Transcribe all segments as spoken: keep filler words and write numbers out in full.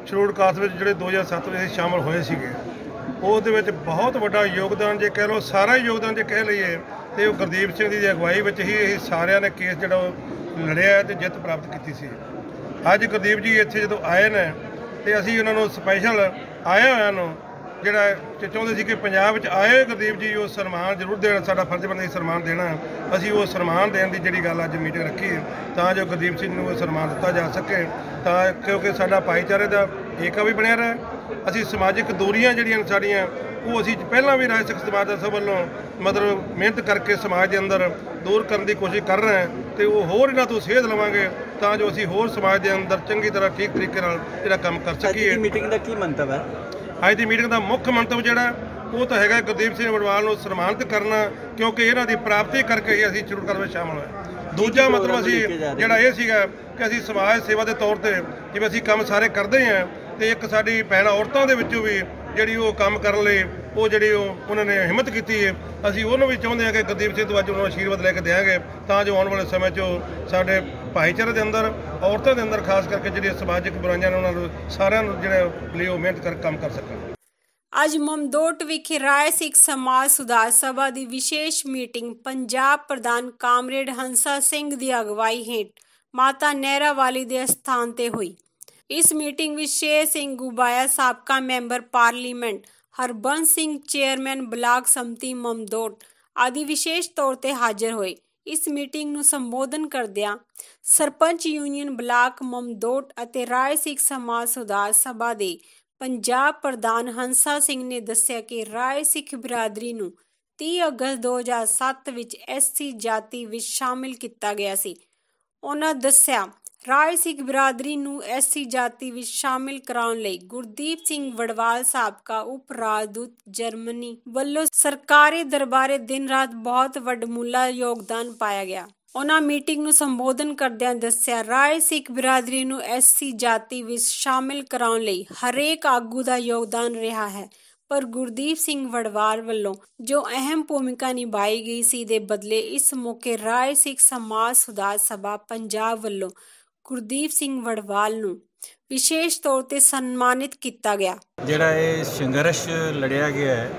Schedule caste ਵਿੱਚ ਜਿਹੜੇ ਦੋ ਹਜ਼ਾਰ ਸੱਤ ਵਿੱਚ ਸ਼ਾਮਲ ਹੋਏ ਸੀਗੇ, ਉਹਦੇ ਵਿੱਚ ਬਹੁਤ ਵੱਡਾ ਯੋਗਦਾਨ ਜੇ ਕਹਿ ਲਓ, ਸਾਰਾ ਹੀ ਯੋਗਦਾਨ ਜੇ ਕਹਿ ਲਈਏ ਤੇ ਉਹ ਗੁਰਦੀਪ ਸਿੰਘ ਦੀ ਅਗਵਾਈ ਵਿੱਚ ਹੀ ਇਹ ਸਾਰਿਆਂ ਨੇ ਕੇਸ ਜਿਹੜਾ ਉਹ ਲੜਿਆ ਤੇ ਜਿੱਤ ਪ੍ਰਾਪਤ ਕੀਤੀ ਸੀ। ਅੱਜ ਗੁਰਦੀਪ ਜੀ ਇੱਥੇ ਜਦੋਂ ਆਏ ਨੇ ਤੇ ਅਸੀਂ ਉਹਨਾਂ ਨੂੰ ਸਪੈਸ਼ਲ ਆਏ ਹੋਇਆਂ ਨੂੰ ਜਿਹੜਾ ਚਾਹੁੰਦੇ ਸੀ ਕਿ ਪੰਜਾਬ ਵਿੱਚ ਆਏ ਗੁਰਦੀਪ ਜੀ ਉਹ ਸਨਮਾਨ ਜ਼ਰੂਰ ਦੇਣ, ਸਾਡਾ ਫਰਜ਼ ਬਣਦਾ ਸੀ ਸਨਮਾਨ ਦੇਣਾ। ਅਸੀਂ ਉਹ ਸਨਮਾਨ ਦੇਣ ਦੀ ਜਿਹੜੀ ਗੱਲ ਅੱਜ ਮੀਟਿੰਗ ਰੱਖੀ ਤਾਂ ਜੋ ਗੁਰਦੀਪ ਸਿੰਘ ਨੂੰ ਸਨਮਾਨ ਦਿੱਤਾ ਜਾ ਸਕੇ, ਤਾਂ ਕਿਉਂਕਿ ਸਾਡਾ ਭਾਈਚਾਰੇ ਦਾ ਏਕਾ ਵੀ ਬਣਿਆ ਰਹੇ। ਅਸੀਂ ਸਮਾਜਿਕ ਦੂਰੀਆਂ ਜਿਹੜੀਆਂ ਸਾਡੀਆਂ ਉਹ ਅਸੀਂ ਪਹਿਲਾਂ ਵੀ ਰਾਜ ਸਿੱਖ ਸਮਾਜ ਦਾ ਸਭ ਵੱਲੋਂ ਮਤਲਬ ਮਿਹਨਤ ਕਰਕੇ ਸਮਾਜ ਦੇ ਅੰਦਰ ਦੂਰ ਕਰਨ ਦੀ ਕੋਸ਼ਿਸ਼ ਕਰ ਰਹੇ ਹਾਂ ਤੇ ਉਹ ਹੋਰ ਇਹਨਾਂ ਤੋਂ ਸੇਧ ਲਵਾਂਗੇ ਤਾਂ ਜੋ ਅਸੀਂ ਹੋਰ ਸਮਾਜ ਦੇ ਅੰਦਰ ਚੰਗੀ ਤਰ੍ਹਾਂ ਠੀਕ ਤਰੀਕੇ ਨਾਲ ਜਿਹੜਾ ਕੰਮ ਕਰ ਸਕੀਏ। ਮੀਟਿੰਗ ਦਾ ਕੀ ਮੰਤਵ ਹੈ? ਅੱਜ ਦੀ ਮੀਟਿੰਗ ਦਾ ਮੁੱਖ ਮੰਤਵ ਜਿਹੜਾ ਉਹ ਤਾਂ ਹੈਗਾ ਗੁਰਦੀਪ ਸਿੰਘ ਵੜਵਾਲ ਨੂੰ ਸਨਮਾਨਿਤ ਕਰਨਾ, ਕਿਉਂਕਿ ਇਹਨਾਂ ਦੀ ਪ੍ਰਾਪਤੀ ਕਰਕੇ ਹੀ ਅਸੀਂ ਸ਼ਡਿਊਲ ਕਾਸਟ ਵਿੱਚ ਸ਼ਾਮਲ ਹੋਏ। ਦੂਜਾ ਮਤਲਬ ਅਸੀਂ ਜਿਹੜਾ ਇਹ ਸੀਗਾ ਕਿ ਅਸੀਂ ਸਮਾਜ ਸੇਵਾ ਦੇ ਤੌਰ ਤੇ ਜਿਵੇਂ ਅਸੀਂ ਕੰਮ ਸਾਰੇ ਕਰਦੇ ਹਾਂ ਤੇ ਇੱਕ ਸਾਡੀ ਭੈਣ ਔਰਤਾਂ ਦੇ ਵਿੱਚੋਂ ਵੀ ਜਿਹੜੀ ਉਹ ਕੰਮ ਕਰਨ ਲਈ ਉਹ ਜਿਹੜੀ ਉਹ ਉਹਨਾਂ ਨੇ ਹਿੰਮਤ ਕੀਤੀ ਹੈ, ਅਸੀਂ ਉਹਨੂੰ ਵੀ ਚਾਹੁੰਦੇ ਹਾਂ ਕਿ ਗੁਰਦੀਪ ਸਿੰਘ ਤੋਂ ਅੱਜ ਉਹਨਾਂ ਨੂੰ ਆਸ਼ੀਰਵਾਦ ਲੈ ਕੇ ਦੇਵਾਂਗੇ ਤਾਂ ਜੋ ਆਉਣ ਵਾਲੇ ਸਮੇਂ 'ਚ ਸਾਡੇ ਭਾਈਚਾਰੇ ਦੇ ਅੰਦਰ ਔਰਤਾਂ ਦੇ ਅੰਦਰ ਖਾਸ ਕਰਕੇ ਜਿਹੜੀਆਂ ਸਮਾਜਿਕ ਬੁਰਾਈਆਂ ਨੇ ਉਹਨਾਂ ਨੂੰ ਸਾਰਿਆਂ ਨੂੰ ਜਿਹੜੇ ਲਈ ਉਹ ਮਿਹਨਤ ਕਰ ਕੰਮ ਕਰ ਸਕਣ। ਅੱਜ ਮਮਦੋਟ ਵਿਖੇ ਰਾਏ ਸਿੱਖ ਸਮਾਜ ਸੁਧਾਰ ਸਭਾ ਦੀ ਵਿਸ਼ੇਸ਼ ਮੀਟਿੰਗ ਪੰਜਾਬ ਪ੍ਰਧਾਨ ਕਾਮਰੇਡ ਹੰਸਾ ਸਿੰਘ ਦੀ ਅਗਵਾਈ ਹੇਠ ਮਾਤਾ ਨਹਿਰਾ ਵਾਲੀ ਦੇ ਅਸਥਾਨ ਤੇ ਹੋਈ। ਇਸ ਮੀਟਿੰਗ ਵਿੱਚ ਸ਼ੇਰ ਸਿੰਘ ਗੁਬਾਇਆ ਸਾਬਕਾ member parliament, Harbans Singh chairman block ਸੰਮਤੀ ਮਮਦੋਟ ਆਦਿ ਵਿਸ਼ੇਸ਼ ਤੌਰ ਤੇ ਹਾਜ਼ਰ ਹੋਏ। ਇਸ ਮੀਟਿੰਗ ਨੂੰ ਸੰਬੋਧਨ ਕਰਦਿਆਂ ਸਰਪੰਚ ਯੂਨੀਅਨ ਬਲਾਕ ਮਮਦੋਟ ਅਤੇ ਰਾਏ ਸਿੱਖ ਸਮਾਜ ਸੁਧਾਰ ਸਭਾ ਦੇ ਪੰਜਾਬ ਪ੍ਰਧਾਨ ਹੰਸਾ ਸਿੰਘ ਨੇ ਦੱਸਿਆ ਕਿ ਰਾਏ ਸਿੱਖ ਬਰਾਦਰੀ ਨੂੰ ਤੀਹ ਅਗਸਤ ਦੋ ਹਜ਼ਾਰ ਸੱਤ ਵਿੱਚ ਐਸ ਸੀ ਜਾਤੀ ਵਿੱਚ ਸ਼ਾਮਿਲ ਕੀਤਾ ਗਿਆ ਸੀ। ਉਹਨਾਂ ਦੱਸਿਆ ਰਾਏ ਸਿੱਖ ਬਰਾਦਰੀ ਨੂੰ ਐਸ ਸੀ ਜਾਤੀ ਵਿੱਚ ਸ਼ਾਮਿਲ ਕਰਾਉਣ ਲਈ ਗੁਰਦੀਪ ਸਿੰਘ ਵੜਵਾਲ ਸਾਬਕਾ ਉਪ ਰਾਜਦੂਤ ਜਰਮਨੀ ਵੱਲੋਂ ਸਰਕਾਰੀ ਦਰਬਾਰੇ ਦਿਨ ਰਾਤ ਬਹੁਤ ਵੱਡਮੁੱਲਾ ਯੋਗਦਾਨ ਪਾਇਆ ਗਿਆ। ਉਹਨਾਂ ਮੀਟਿੰਗ ਨੂੰ ਸੰਬੋਧਨ ਕਰਦਿਆਂ ਦੱਸਿਆ ਰਾਏ ਸਿੱਖ ਬਰਾਦਰੀ ਨੂੰ ਐਸ ਸੀ ਜਾਤੀ ਵਿੱਚ ਸ਼ਾਮਿਲ ਕਰਾਉਣ ਲਈ ਹਰੇਕ ਆਗੂ ਦਾ ਯੋਗਦਾਨ ਰਿਹਾ ਹੈ, ਪਰ ਗੁਰਦੀਪ ਸਿੰਘ ਵੜਵਾਲ ਵੱਲੋਂ ਜੋ ਅਹਿਮ ਭੂਮਿਕਾ ਨਿਭਾਈ ਗਈ ਸੀ ਦੇ ਬਦਲੇ ਇਸ ਮੌਕੇ ਰਾਏ ਸਿੱਖ ਸਮਾਜ ਸੁਧਾਰ ਸਭਾ ਪੰਜਾਬ ਵੱਲੋਂ ਗੁਰਦੀਪ ਸਿੰਘ ਵੜਵਾਲ ਨੂੰ ਵਿਸ਼ੇਸ਼ ਤੌਰ ਤੇ ਸਨਮਾਨਿਤ ਕੀਤਾ ਗਿਆ। ਜਿਹੜਾ ਇਹ ਸੰਘਰਸ਼ ਲੜਿਆ ਗਿਆ ਹੈ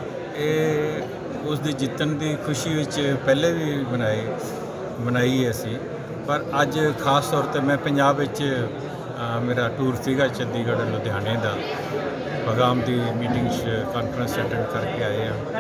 ਇਹ ਉਸ ਦੀ ਜਿੱਤਣ ਦੀ ਖੁਸ਼ੀ ਵਿੱਚ ਪਹਿਲੇ ਵੀ ਬਣਾਈ ਬਣਾਈ ਅਸੀਂ, ਪਰ ਅੱਜ ਖਾਸ ਤੌਰ ਤੇ ਮੈਂ ਪੰਜਾਬ ਵਿੱਚ ਮੇਰਾ ਟੂਰ ਸੀਗਾ ਚੰਡੀਗੜ੍ਹ ਲੁਧਿਆਣੇ ਦਾ, ਪਗਾਮ ਦੀ ਮੀਟਿੰਗ 'ਚ ਕਾਨਫਰੰਸ ਅਟੈਂਡ ਕਰਕੇ ਆਏ ਹਾਂ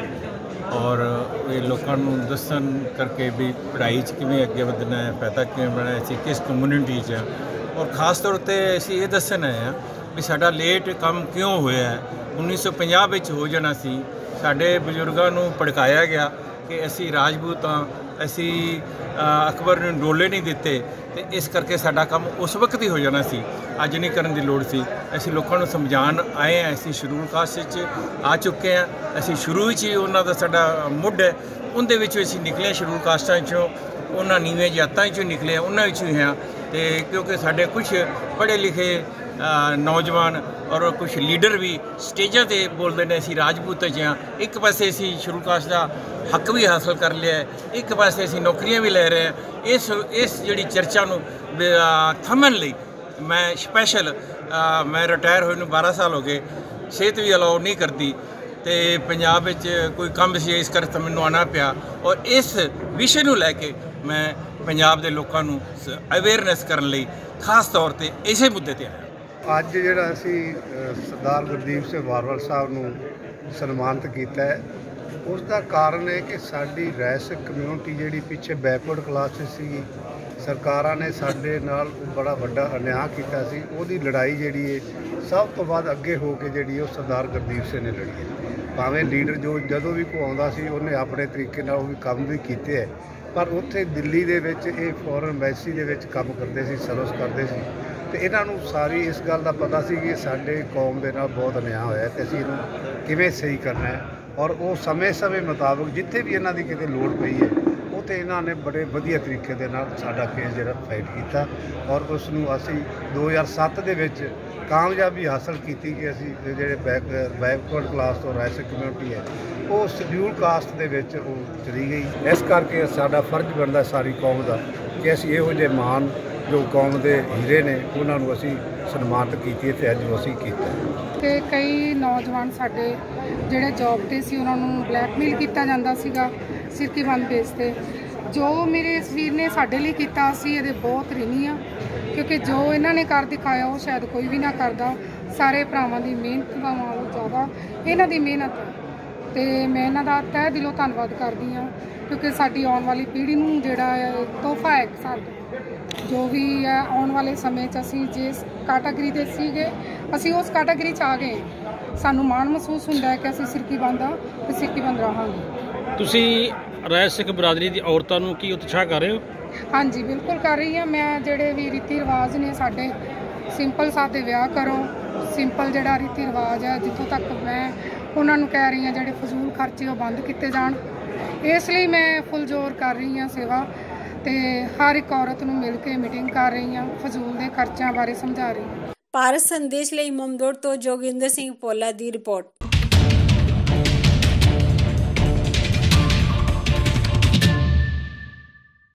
ਔਰ ਇਹ ਲੋਕਾਂ ਨੂੰ ਦੱਸਣ ਕਰਕੇ ਵੀ ਪੜ੍ਹਾਈ 'ਚ ਕਿਵੇਂ ਅੱਗੇ ਵਧਣਾ ਹੈ, ਫਾਇਦਾ ਕਿਵੇਂ ਬਣਾਇਆ ਅਸੀਂ ਕਿਸ ਕਮਿਊਨਿਟੀ 'ਚ, ਔਰ ਖਾਸ ਤੌਰ 'ਤੇ ਅਸੀਂ ਇਹ ਦੱਸਣ ਆਏ ਹਾਂ ਵੀ ਸਾਡਾ ਲੇਟ ਕੰਮ ਕਿਉਂ ਹੋਇਆ ਹੈ। ਉੱਨੀ ਸੌ ਪੰਜਾਹ ਵਿੱਚ ਹੋ ਜਾਣਾ ਸੀ, ਸਾਡੇ ਬਜ਼ੁਰਗਾਂ ਨੂੰ ਭੜਕਾਇਆ ਗਿਆ ਕਿ ਅਸੀਂ ਰਾਜਪੂਤ ਹਾਂ, ਅਸੀਂ ਅਕਬਰ ਨੂੰ ਡੋਲੇ ਨਹੀਂ ਦਿੱਤੇ ਤੇ ਇਸ ਕਰਕੇ ਸਾਡਾ ਕੰਮ ਉਸ ਵਕਤ ਹੀ ਹੋ ਜਾਣਾ ਸੀ, ਅੱਜ ਨਹੀਂ ਕਰਨ ਦੀ ਲੋੜ ਸੀ। ਅਸੀਂ ਲੋਕਾਂ ਨੂੰ ਸਮਝਾਉਣ ਆਏ ਹਾਂ, ਅਸੀਂ ਸ਼ਡਿਊਲ ਕਾਸਟ 'ਚ ਆ ਚੁੱਕੇ ਹਾਂ, ਅਸੀਂ ਸ਼ੁਰੂ ਵਿੱਚ ਹੀ ਉਹਨਾਂ ਦਾ ਸਾਡਾ ਮੁੱਢ ਹੈ, ਉਹਦੇ ਵਿੱਚੋਂ ਅਸੀਂ ਨਿਕਲੇ ਸ਼ਡਿਊਲ ਕਾਸਟਾਂ 'ਚੋਂ, ਉਹਨਾਂ ਨੀਵੇਂ ਜਾਤਾਂ 'ਚੋਂ ਨਿਕਲੇ, ਉਹਨਾਂ ਵਿੱਚੋਂ ਹੀ ਹਾਂ। ਤੇ ਕਿਉਂਕਿ ਸਾਡੇ ਕੁਝ ਪੜ੍ਹੇ ਲਿਖੇ ਨੌਜਵਾਨ ਔਰ ਕੁਝ ਲੀਡਰ ਵੀ ਸਟੇਜਾਂ 'ਤੇ ਬੋਲਦੇ ਨੇ ਅਸੀਂ ਰਾਜਪੂਤ 'ਚ ਹਾਂ, ਇੱਕ ਪਾਸੇ ਅਸੀਂ ਸ਼ਡਿਊਲ ਕਾਸਟ ਦਾ ਹੱਕ ਵੀ ਹਾਸਲ ਕਰ ਲਿਆ ਹੈ, ਇੱਕ ਪਾਸੇ ਅਸੀਂ ਨੌਕਰੀਆਂ ਵੀ ਲੈ ਰਹੇ ਹਾਂ। ਇਸ ਇਸ ਜਿਹੜੀ ਚਰਚਾ ਨੂੰ ਥੰਮਣ ਲਈ ਮੈਂ ਸਪੈਸ਼ਲ ਮੈਂ ਰਿਟਾਇਰ ਹੋਏ ਨੂੰ ਬਾਰਾਂ ਸਾਲ ਹੋ ਗਏ, ਸਿਹਤ ਵੀ ਅਲਾਉ ਨਹੀਂ ਕਰਦੀ ਤੇ ਪੰਜਾਬ ਵਿੱਚ ਕੋਈ ਕੰਮ ਸੀ, ਇਸ ਕਰਕੇ ਮੈਨੂੰ ਆਉਣਾ ਪਿਆ ਔਰ ਇਸ ਵਿਸ਼ੇ ਨੂੰ ਲੈ ਕੇ ਮੈਂ ਪੰਜਾਬ ਦੇ ਲੋਕਾਂ ਨੂੰ ਅਵੇਅਰਨੈਸ ਕਰਨ ਲਈ ਖਾਸ ਤੌਰ ਤੇ ਇਸੇ ਮੁੱਦੇ ਤੇ ਆਇਆ। ਅੱਜ ਜਿਹੜਾ ਅਸੀਂ ਸਰਦਾਰ ਗੁਰਦੀਪ ਸਿੰਘ ਵਾਰਵਾਲ ਸਾਹਿਬ ਨੂੰ ਸਨਮਾਨਿਤ ਕੀਤਾ ਹੈ, ਉਸ ਦਾ ਕਾਰਨ ਹੈ ਕਿ ਸਾਡੀ ਰਾਏ ਸਿੱਖ ਕਮਿਊਨਿਟੀ ਜਿਹੜੀ ਪਿੱਛੇ ਬੈਕਵਰਡ ਕਲਾਸ 'ਚ ਸੀ, ਸਰਕਾਰਾਂ ਨੇ ਸਾਡੇ ਨਾਲ ਬੜਾ ਵੱਡਾ ਅਨਿਆਂ ਕੀਤਾ ਸੀ, ਉਹਦੀ ਲੜਾਈ ਜਿਹੜੀ ਹੈ ਸਭ ਤੋਂ ਵੱਧ ਅੱਗੇ ਹੋ ਕੇ ਜਿਹੜੀ ਉਹ ਸਰਦਾਰ ਗੁਰਦੀਪ ਸਿੰਘ ਨੇ ਲੜੀ ਹੈ। ਭਾਵੇਂ ਲੀਡਰ ਜੋ ਜਦੋਂ ਵੀ ਕੋ ਆਉਂਦਾ ਸੀ ਉਹਨੇ ਆਪਣੇ ਤਰੀਕੇ ਨਾਲ ਉਹ ਵੀ ਕੰਮ ਵੀ ਕੀਤੇ ਹੈ, ਪਰ ਉੱਥੇ ਦਿੱਲੀ ਦੇ ਵਿੱਚ ਇਹ ਫੋਰਨ ਐਮਬੈਸੀ ਦੇ ਵਿੱਚ ਕੰਮ ਕਰਦੇ ਸੀ, ਸਰਵਿਸ ਕਰਦੇ ਸੀ ਤੇ ਇਹਨਾਂ ਨੂੰ ਸਾਰੀ ਇਸ ਗੱਲ ਦਾ ਪਤਾ ਸੀ ਕਿ ਸਾਡੇ ਕੌਮ ਦੇ ਨਾਲ ਬਹੁਤ ਅਨਿਆਂ ਹੋਇਆ ਤੇ ਅਸੀਂ ਇਹਨੂੰ ਕਿਵੇਂ ਸਹੀ ਕਰਨਾ ਹੈ, ਔਰ ਉਹ ਸਮੇਂ ਸਮੇਂ ਮੁਤਾਬਕ ਜਿੱਥੇ ਵੀ ਇਹਨਾਂ ਦੀ ਕਿਤੇ ਲੋੜ ਪਈ ਹੈ ਉੱਥੇ ਇਹਨਾਂ ਨੇ ਬੜੇ ਵਧੀਆ ਤਰੀਕੇ ਦੇ ਨਾਲ ਸਾਡਾ ਕੇਸ ਜਿਹੜਾ ਫਾਈਟ ਕੀਤਾ ਔਰ ਉਸ ਨੂੰ ਅਸੀਂ ਦੋ ਹਜ਼ਾਰ ਸੱਤ ਦੇ ਵਿੱਚ ਕਾਮਯਾਬੀ ਹਾਸਲ ਕੀਤੀ ਕਿ ਅਸੀਂ ਜਿਹੜੇ ਬੈਕ ਬੈਕਵਰਡ ਕਲਾਸ ਤੋਂ ਰਾਏ ਸਿੱਖ ਕਮਿਊਨਿਟੀ ਹੈ ਉਹ ਸ਼ਡਿਊਲ ਕਾਸਟ ਦੇ ਵਿੱਚ ਉਹ ਚਲੀ ਗਈ। ਇਸ ਕਰਕੇ ਸਾਡਾ ਫਰਜ਼ ਬਣਦਾ ਸਾਰੀ ਕੌਮ ਦਾ ਕਿ ਅਸੀਂ ਇਹੋ ਜਿਹੇ ਮਹਾਨ ਜੋ ਕੌਮ ਦੇ ਹੀਰੇ ਨੇ ਉਹਨਾਂ ਨੂੰ ਅਸੀਂ ਸਨਮਾਨਿਤ ਕੀਤੀ ਤੇ ਅੱਜ ਅਸੀਂ ਕੀਤਾ। ਤੇ ਕਈ ਨੌਜਵਾਨ ਸਾਡੇ ਜਿਹੜੇ ਜੌਬ ਤੇ ਸੀ ਉਹਨਾਂ ਨੂੰ ਬਲੈਕਮੇਲ ਕੀਤਾ ਜਾਂਦਾ ਸੀਗਾ ਸਿਰਕੀਬੰਦ ਬੇਸ ਤੇ। ਜੋ ਮੇਰੇ ਇਸ ਵੀਰ ਨੇ ਸਾਡੇ ਲਈ ਕੀਤਾ ਅਸੀਂ ਇਹਦੇ ਬਹੁਤ ਰਿਣੀ ਆ, ਕਿਉਂਕਿ ਜੋ ਇਹਨਾਂ ਨੇ ਕਰ ਦਿਖਾਇਆ ਉਹ ਸ਼ਾਇਦ ਕੋਈ ਵੀ ਨਾ ਕਰਦਾ। ਸਾਰੇ ਭਰਾਵਾਂ ਦੀ ਮਿਹਨਤ ਨਾਲੋਂ ਜ਼ਿਆਦਾ ਇਹਨਾਂ ਦੀ ਮਿਹਨਤ ਤੇ ਮੈਂ ਇਹਨਾਂ ਦਾ ਤਹਿ ਦਿਲੋਂ ਧੰਨਵਾਦ ਕਰਦੀ ਹਾਂ, ਕਿਉਂਕਿ ਸਾਡੀ ਆਉਣ ਵਾਲੀ ਪੀੜ੍ਹੀ ਨੂੰ ਜਿਹੜਾ ਹੈ ਤੋਹਫਾ ਹੈ ਸਾਡਾ। ਜੋ ਵੀ ਹੈ ਆਉਣ ਵਾਲੇ ਸਮੇਂ 'ਚ ਅਸੀਂ ਜਿਸ ਕੈਟਾਗਰੀ ਦੇ ਸੀਗੇ ਅਸੀਂ ਉਸ ਕੈਟਾਗਰੀ 'ਚ ਆ ਗਏ। ਸਾਨੂੰ ਮਾਣ ਮਹਿਸੂਸ ਹੁੰਦਾ ਹੈ ਕਿ ਅਸੀਂ ਸਿਰਕੀਬੰਦ ਹਾਂ ਤੇ ਸਿਰਕੀਬੰਦ ਰਹਾਂਗੇ। ਤੁਸੀਂ ਰਾਏ ਸਿੱਖ ਬਰਾਦਰੀ ਦੀ ਔਰਤਾਂ ਨੂੰ ਕੀ ਉਤਸ਼ਾਹ ਕਰ ਰਹੇ ਹੋ? ਹਾਂਜੀ ਬਿਲਕੁਲ ਕਰ ਰਹੀ ਹਾਂ। ਮੈਂ ਜਿਹੜੇ ਵੀ ਰੀਤੀ ਰਿਵਾਜ ਨੇ ਸਾਡੇ ਸਿੰਪਲ ਸਾਦੇ ਵਿਆਹ ਕਰੋ, ਸਿੰਪਲ ਜਿਹੜਾ ਰੀਤੀ ਰਿਵਾਜ ਹੈ ਜਿੱਥੋਂ ਤੱਕ ਮੈਂ ਉਹਨਾਂ ਨੂੰ ਕਹਿ ਰਹੀ ਹਾਂ ਜਿਹੜੇ ਫਜ਼ੂਲ ਖਰਚੇ ਉਹ ਬੰਦ ਕੀਤੇ ਜਾਣ। ਇਸ ਲਈ ਮੈਂ ਫੁੱਲ ਜ਼ੋਰ ਕਰ ਰਹੀ ਹਾਂ ਸੇਵਾ ਤੇ ਹਰ ਇੱਕ ਔਰਤ ਨੂੰ ਮਿਲ ਕੇ ਮੀਟਿੰਗ ਕਰ ਰਹੀ ਹਾਂ, ਫਜ਼ੂਲ ਦੇ ਖਰਚਿਆਂ ਬਾਰੇ ਸਮਝਾ ਰਹੀ ਹਾਂ। ਭਾਰਤ ਸੰਦੇਸ਼ ਲਈ ਮਮਦੋਟ ਤੋਂ ਜੋਗਿੰਦਰ ਸਿੰਘ ਪੋਲਾ ਦੀ ਰਿਪੋਰਟ।